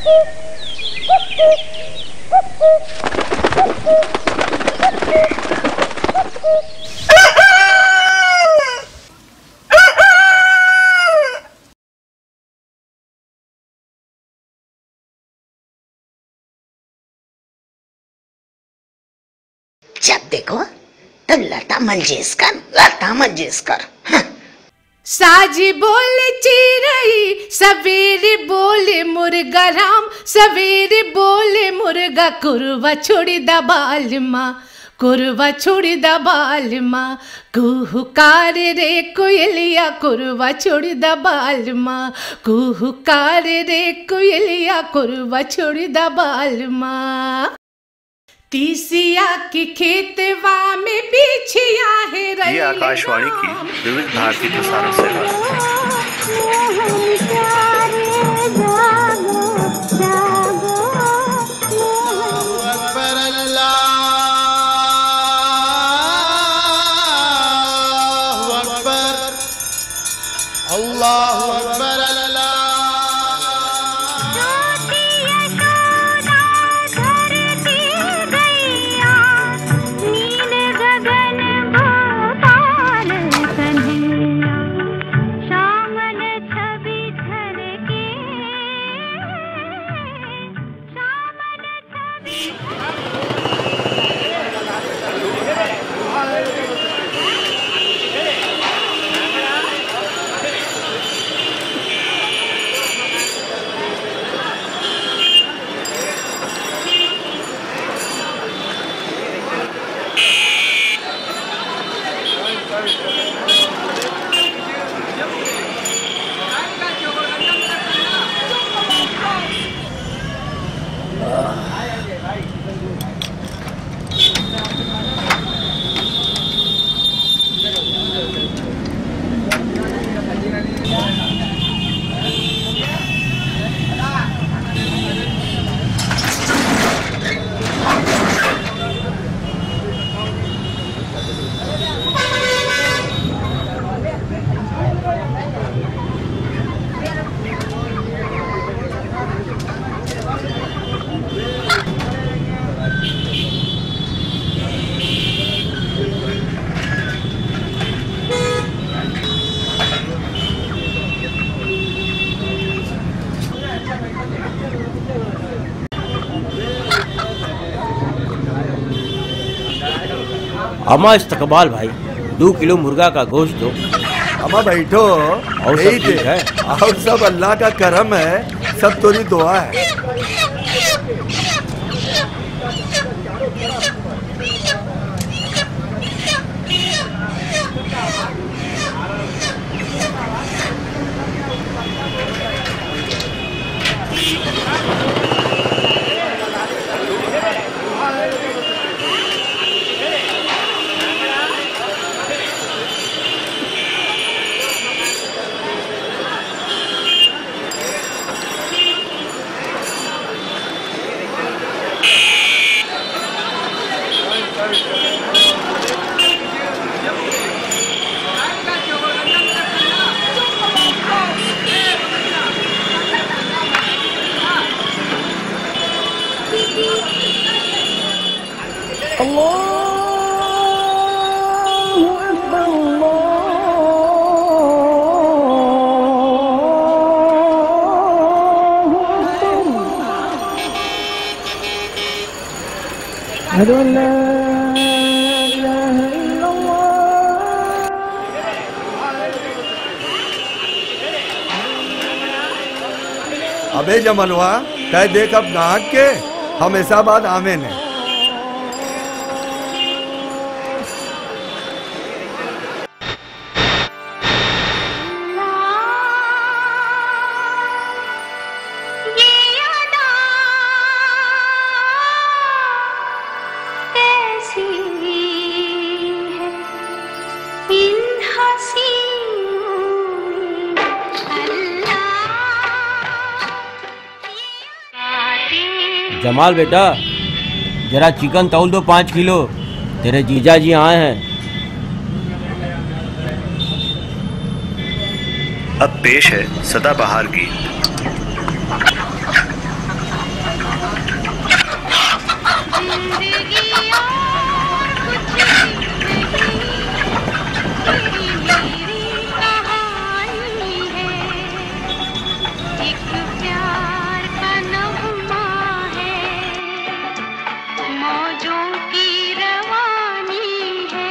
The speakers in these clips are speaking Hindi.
जब देखो तो लता मंगेशकर। साजी बोले चिरई सवेरे बोले मुर्गा राम, सवेरे बोले मुर्गा कुरवा छोड़ी दबाल माँ, कुरवा छोड़ी दबाल माँ, कुहुकार रे कोयलिया कुरवा छोड़ी दबाल माँ, कुहुकार रे कोयलिया कुरवा छोड़ी दबाल माँ। तीसिया की खेतवा में बिछिया है रही। ये आकाशवाणी की विविध भारती प्रसारण सेवा। अम्मा इस्तकबाल भाई 2 किलो मुर्गा का गोश्त दो। अम्मा बैठो और सब ठीक है? और सब अल्लाह का करम है, सब तेरी दुआ है। अबे जमनवा तय देख अब नाहक के हमेशा बाद आमे ने। जमाल बेटा जरा चिकन तौल दो 5 किलो, तेरे जीजा जी आए हैं। अब पेश है सदाबहार गीत। मौजों की रवानी है,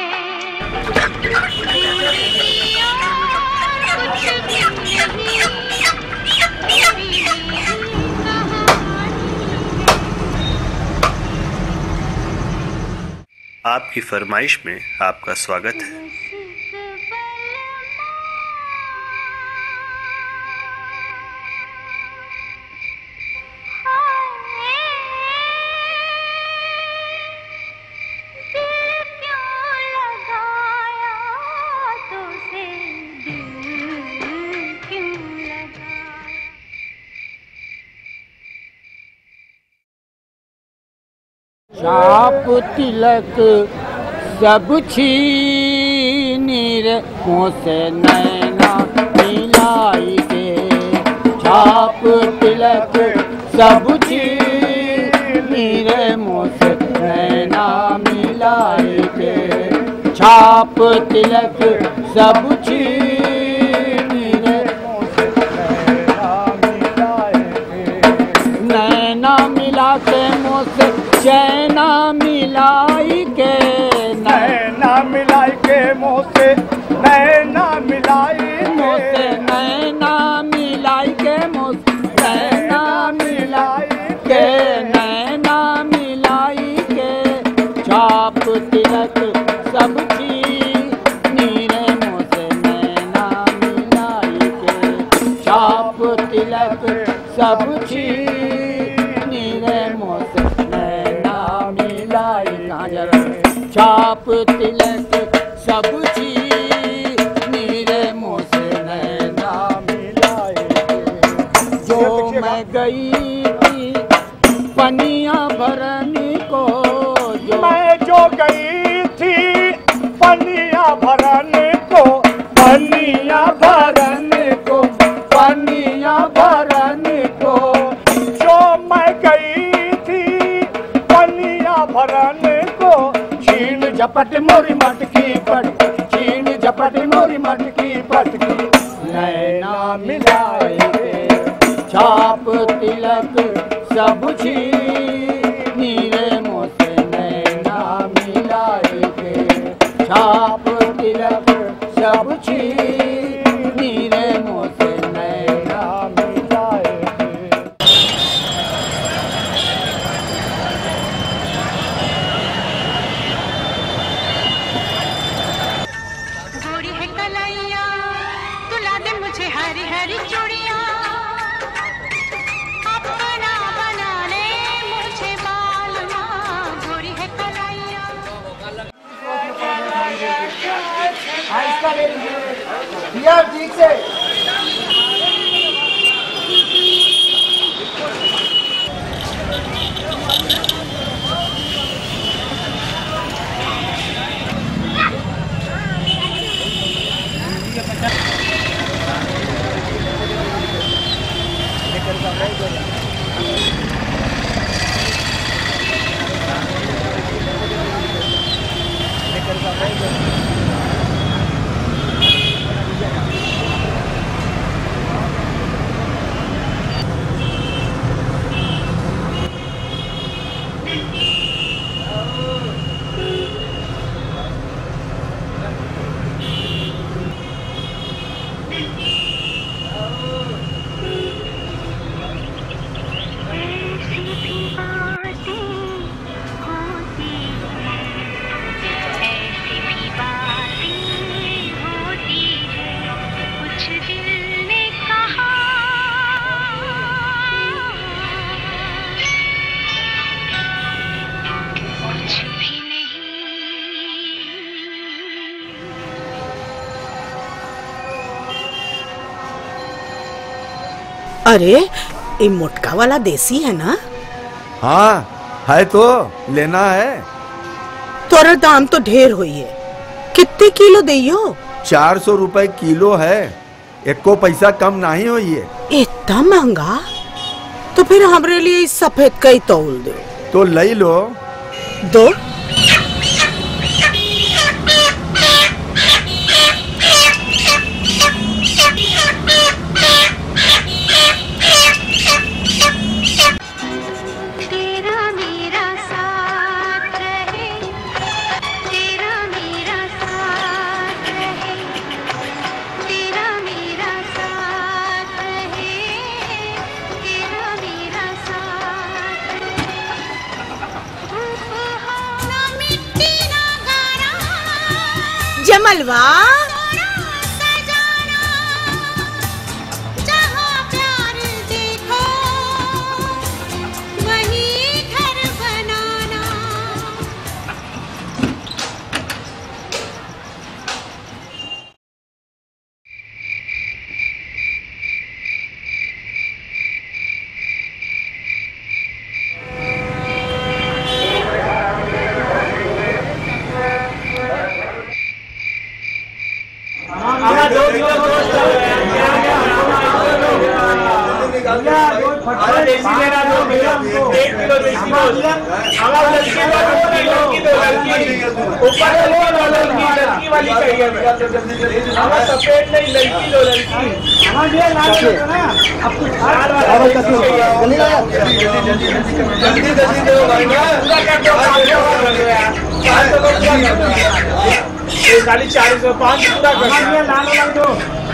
आपकी फरमाइश में आपका स्वागत है। छाप तिलक सब छीनी रे मुँह से नैना मिलाई के, छाप तिलक सब छीनी रे मुँह से नैना मिलाई के, छाप तिलक सब छीनी रे मुँह से नैना मिला के मुँह से चैना मिलाई के, नैना मिलाई के मुँह से नैना मिलाई के, नैना मिलाई के मुँह से नैना मिलाई के, नैना मिलाई के, छाप तिलक सब छीनी रे मुँह से नैना मिलाई के, छाप तिलक सब छीनी रे मुँह से छाप तिलक सब छीनी रे मुँह से नैना मिलाए, जो मैं गई थी पनिया भरने को, जो मैं जो गई थी पनिया भरने को, पनिया भरने को, पनिया भरने को, जो मैं गई थी पनिया भरने को, छीन झपट मोरी मटकी पटकी, छीन झपट मोरी मटकी पटकी, नैना मिलाए के, छाप तिलक सब छीनी रे मुँह से नैना मिलाए के, छाप तिलक सब छीनी रे मुँह से नैना मिलाए के। हरी हरी चूड़ियाँ अपना बना ले मुझे बालना, गोरी है कलाइयाँ। ठीक से अरे ये मोटका वाला देसी है ना? हाँ है तो लेना है। तोरा दाम तो ढेर हुई है, कितने किलो दियो? 400 रुपए किलो है, एको पैसा कम नहीं हुई है। इतना महंगा? तो फिर हमरे लिए इस सफेद का ही तौल दो। तो ले लो। दो। तेरा मेरा साथ मलवा। खाली 405 पूरा कर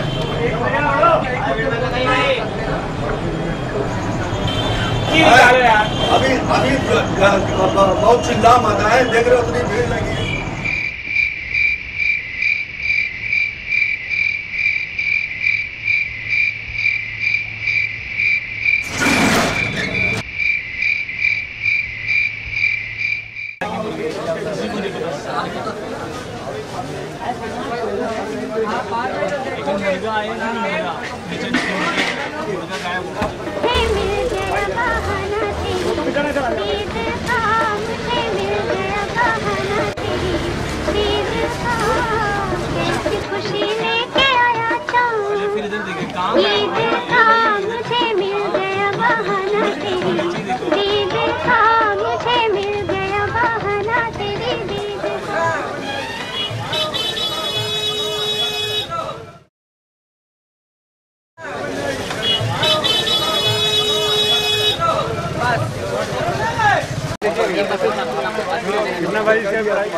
अभी बहुत चिल्ला मचा है, देख रहे हो उतनी भीड़ लगी है। कितना भाई इसका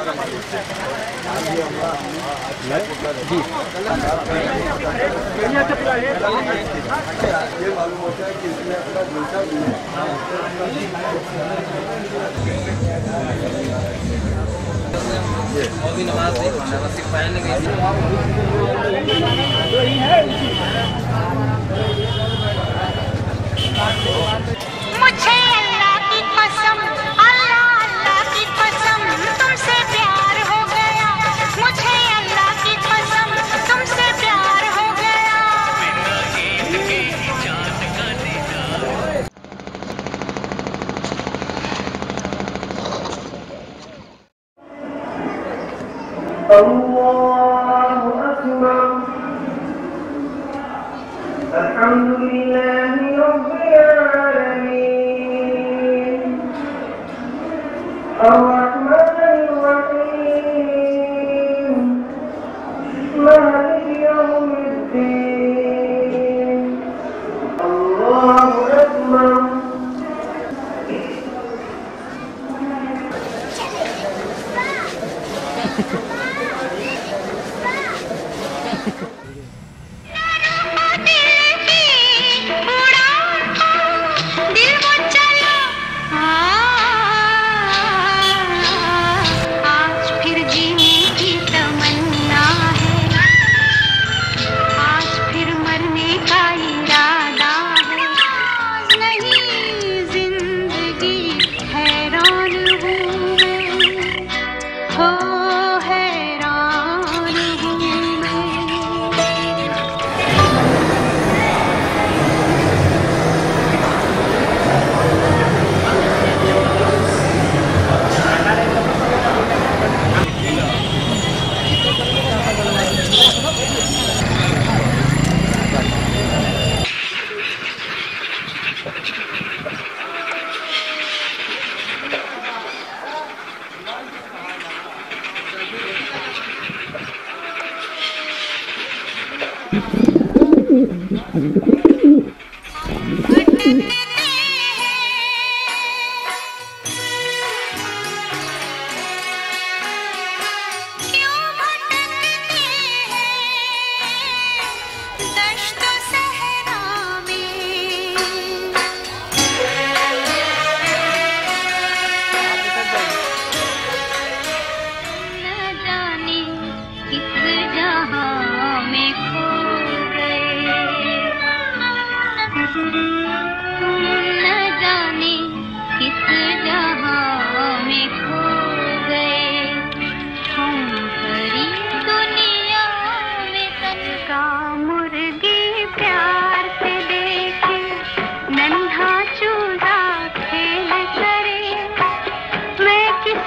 जी ये मालूम होता है कि इसने अपना दूसरा भी नमाज नहीं पढ़ना, बस एक पहनने गई थी। मुझे अल्लाह की कसम, अल्लाह की कसम तुमसे प्यार हो गया। मुझे अल्लाह की कसम तुमसे प्यार हो गया। अल्लाहु अकबर। अल्हम्दुलिल्लाहि रब्बिल आलमीन। अर्रहमानिर रहीम। मालिकि यौमिद्दीन। अल्लाहु अकबर। कितने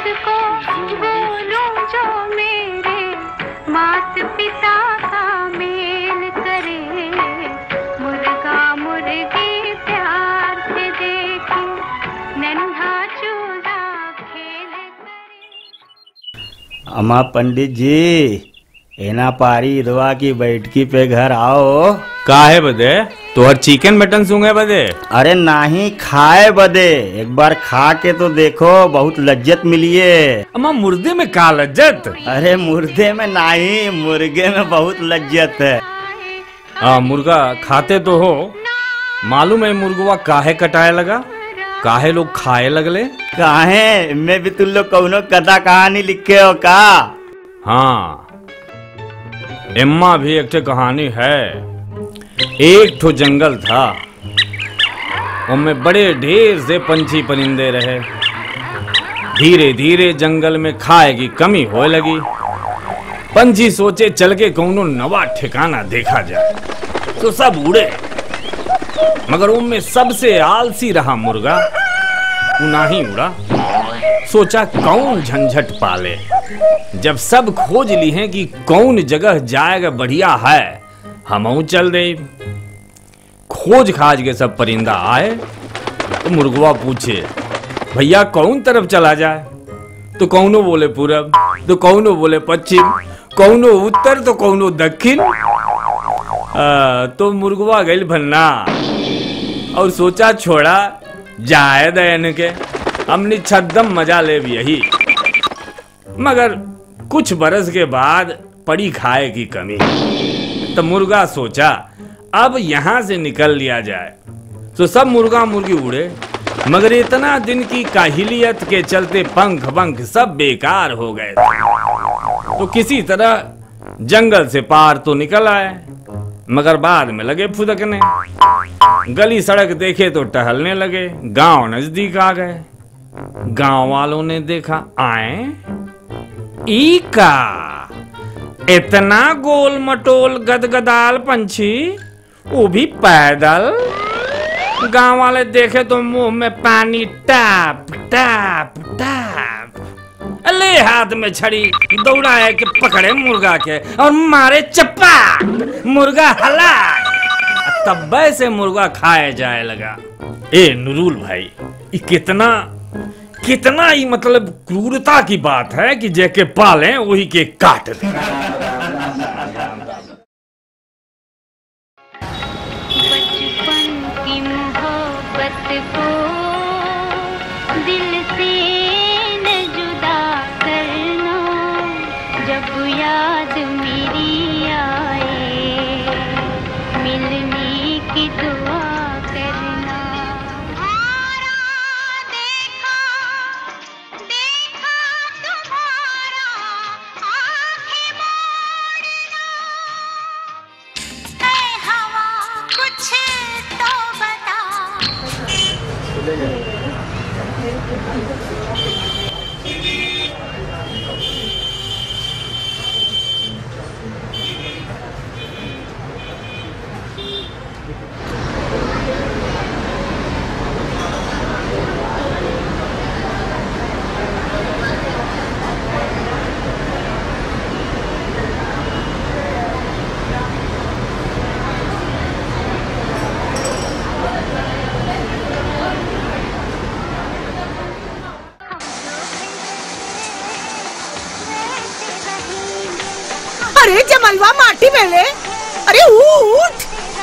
किसको बोलूं जो मेरे मात पिता का मेल करे। मुर्गा मुर्गी प्यार से देखे नन्हा चूजा खेल करे। अम्मा पंडित जी, एना पारी इदवा की बैठकी पे घर आओ। काहे बदे? तोहर चिकन मटन सूंघे बदे? अरे नहीं, खाए बदे। एक बार खा के तो देखो, बहुत लज्जत मिलिए। अम्मा मुर्दे में का लज्जत? अरे मुर्दे में नहीं, मुर्गे में बहुत लज्जत है। हाँ, मुर्गा खाते तो हो। मालूम है मुर्गवा काहे कटाए लगा? काहे लोग खाए लगले? काहे? मैं भी तुम लोग कौनो कथा कहानी लिखे हो का? हाँ, एम्मा भी एक ठे कहानी है। एक ठो जंगल था, उनमें बड़े ढेर से पंछी परिंदे रहे। धीरे धीरे जंगल में खाए की कमी होए लगी। पंछी सोचे चल के कौनो नवा ठिकाना देखा जाए, तो सब उड़े। मगर उनमें सबसे आलसी रहा मुर्गा, उना ही उड़ा। सोचा कौन झंझट पाले। जब सब खोज ली हैं कि कौन जगह जाएगा बढ़िया है, हम चल दे। खोज खाज के सब परिंदा आए तो मुर्गवा पूछे, भैया कौन तरफ चला जाए? तो कौनो बोले पूरब, तो कौनो बोले पश्चिम, कौनो उत्तर, तो कौनो दक्षिण। तो मुर्गवा गई भन्ना और सोचा छोड़ा जाए दयन के, हमने छद्दम मजा ले भी यही। मगर कुछ बरस के बाद पड़ी खाए की कमी, तो मुर्गा सोचा अब यहां से निकल लिया जाए। तो सब मुर्गा मुर्गी उड़े, मगर इतना दिन की काहिलियत के चलते पंख पंख सब बेकार हो गए थे। तो किसी तरह जंगल से पार तो निकल आए, मगर बाद में लगे फुदकने। गली सड़क देखे तो टहलने लगे। गांव नजदीक आ गए। गांव वालों ने देखा, आए ई का इतना गोल मटोल गदगदाल पंछी, वो भी पैदल। गांव वाले देखे तो मुंह में पानी टाप टाप टाप। ले हाथ में छड़ी, दौड़ाए के पकड़े मुर्गा के और मारे चप्पा। मुर्गा हला, तब से मुर्गा खाए जाए लगा। ए नुरुल भाई, कितना ही मतलब क्रूरता की बात है कि जेके पालें वही के काट दें। बचपन की मोहब्बत को दिल से न जुदा करना, जब याद मेरी आए मिलने की दुआ करना। अरे जमलवा माटी मेले, अरे उठ।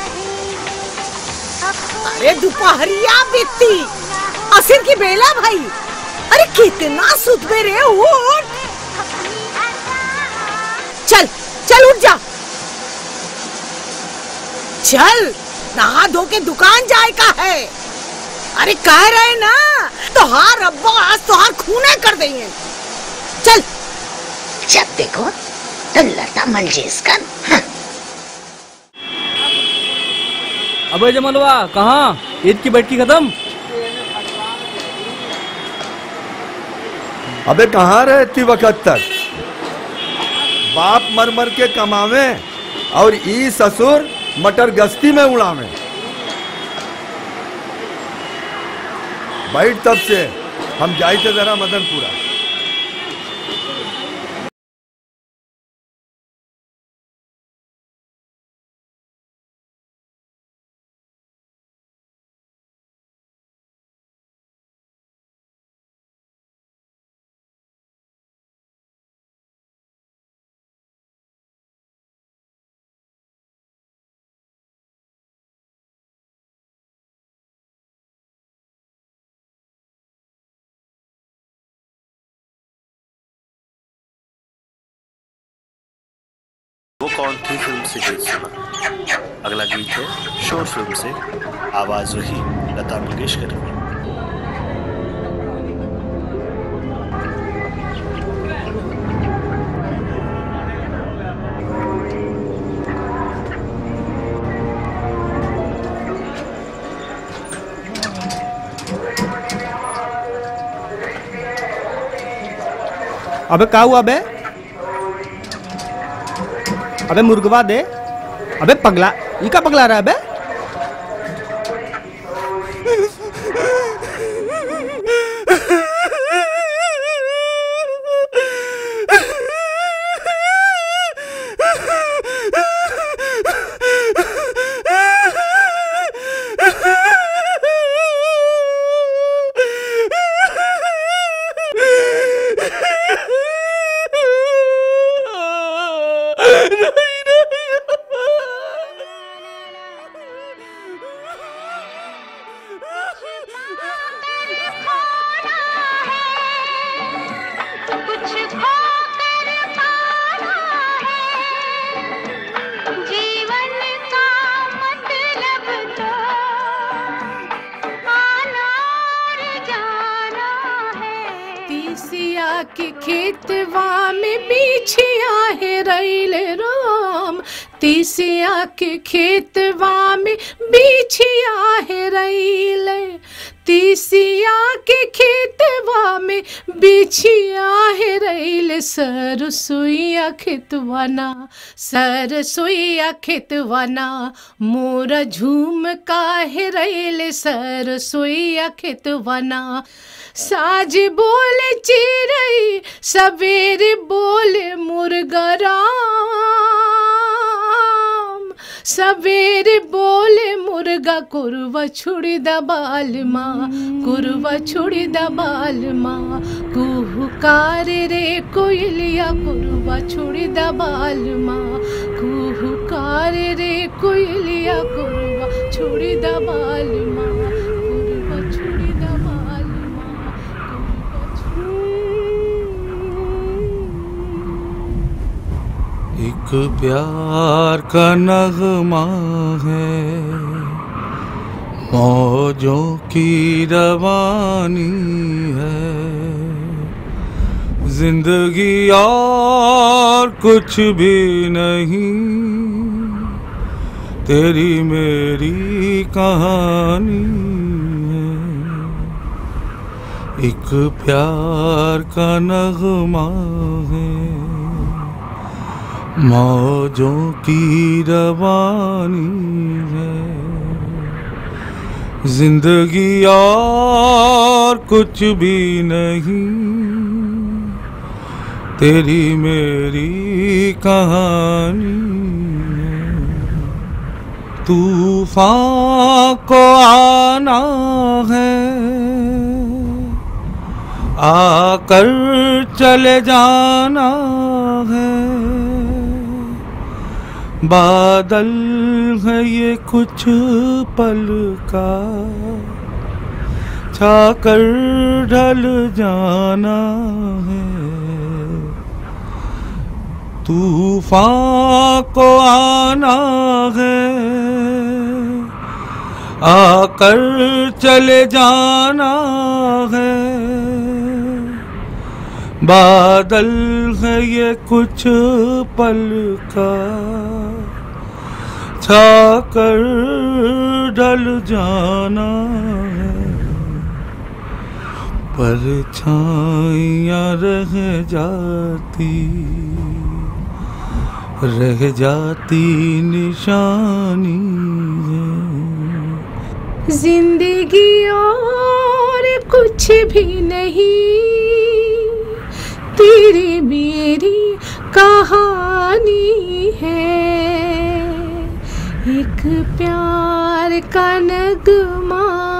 अरे दोपहरिया बीती, असर की बेला भाई। अरे कितना सुतबे रे, उठ। चल चल उठ जा, चल नहा धो के दुकान जाए का है। अरे कह रहे ना, तोहार अब्बा आज तोहार खूने कर देंगे। चल। जब देखो तो लता मंगेशकर। हाँ। अबे जमलवा कहाँ? ईद की बैठकी खत्म? अबे कहाँ रहे इतनी वक्त तक? बाप मर मर के कमावे और ई ससुर मटर गश्ती में उड़ावे। बैठ तब से हम जाए थे जरा मदनपुरा। कौन थी फिल्म से गीत सुना। अगला गीत है शोर फिल्म से, आवाज वही लता मंगेशकर की। अबे का हुआ बे? अबे मुर्गवा दे। अबे पगला, ये का पगला रहा है बे? के खेतवा में बिछिया है रैल राम, तीसिया के खेतवा में बिछिया है रैल, तीसिया के खेतवा में बिछिया है रैल, सरसोईया खेतवाना, सरसोईया खेतवाना, मोरा झूम का है रैल, सरसोईया खेतवाना। साज बोले चिरई, सवेरे बोले मुर्गा राम, सवेरे बोले मुर्गा कुरवा छुड़ी दबाल माँ, कुरवा छुड़ी दबाल माँ, कुहुकार रे कोयलिया कुरवा छुड़ी दबाल माँ, कुहुकार रे कोयलिया कुरवा छुड़ी दबाल माँ, कुरवा छुड़ी दबाल माँ। एक प्यार का नगमा है, मौजों की रवानी है, जिंदगी और कुछ भी नहीं, तेरी मेरी कहानी है। एक प्यार का नगमा है, मौजों की रवानी है, जिंदगी और कुछ भी नहीं, तेरी मेरी कहानी है। तूफान को आना है, आकर चले जाना है, बादल है ये कुछ पल का, छाकर ढल जाना है। तूफान को आना है, आकर चले जाना है, बादल है ये कुछ पल का, छाकर ढल जाना है। परछाइयाँ रह जाती निशानी है। जिंदगी और कुछ भी नहीं, तेरी मेरी कहानी है। एक प्यार का नगमा